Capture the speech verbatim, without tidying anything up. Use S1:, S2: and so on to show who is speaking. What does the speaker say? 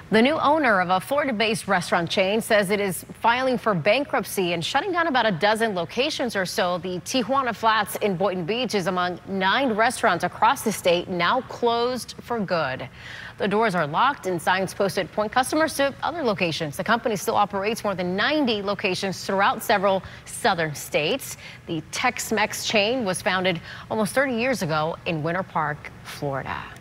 S1: The new owner of a Florida-based restaurant chain says it is filing for bankruptcy and shutting down about a dozen locations or so. The Tijuana Flats in Boynton Beach is among nine restaurants across the state now closed for good. The doors are locked and signs posted point customers to other locations. The company still operates more than ninety locations throughout several southern states. The Tex-Mex chain was founded almost thirty years ago in Winter Park, Florida.